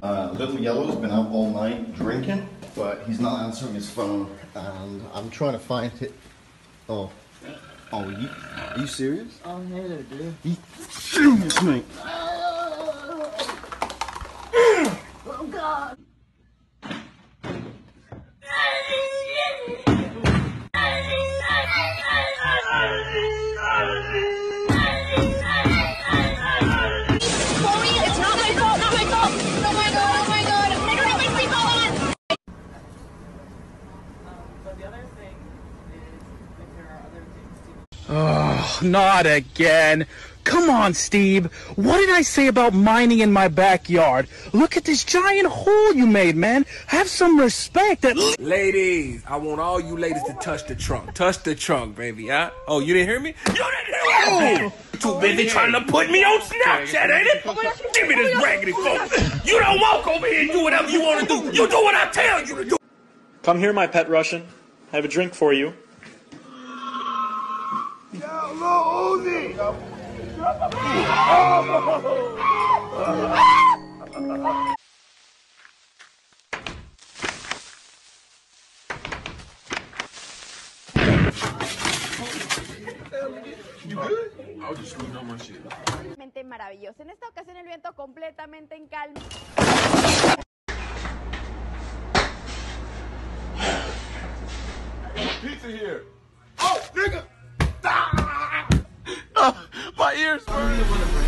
Little Yellow's been out all night drinking, but he's not answering his phone, and I'm trying to find it. Oh, are you serious? Oh, hey there, dude. You serious, mate? Oh, God. Oh, not again. Come on, Steve. What did I say about mining in my backyard? Look at this giant hole you made, man. Have some respect. Ladies, I want all you ladies to touch the trunk. Touch the trunk, baby, huh? Oh, you didn't hear me? You didn't hear me? Too busy trying to put me on Snapchat, ain't it? Give me this raggedy phone. You don't walk over here and do whatever you want to do. You do what I tell you to do. Come here, my pet Russian. I have a drink for you. Maravilloso. En esta ocasión el viento completamente en calma. Pizza here. Oh, nigga! Ah! My ears burn.